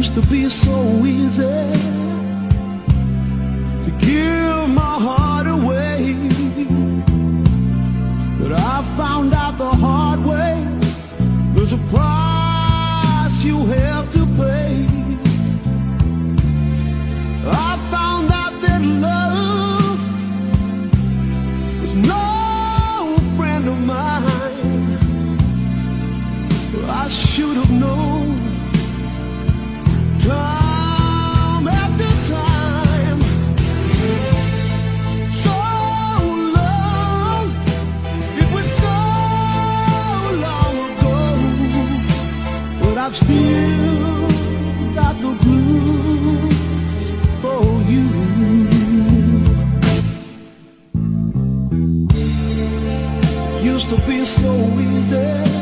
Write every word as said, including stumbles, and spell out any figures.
used to be so easy to give my heart away, but I found out the hard way there's a price you have to pay. I found out that love was no friend of mine. I should have known time after time. So long, it was so long ago, but I've still got the blues for you. Used to be so easy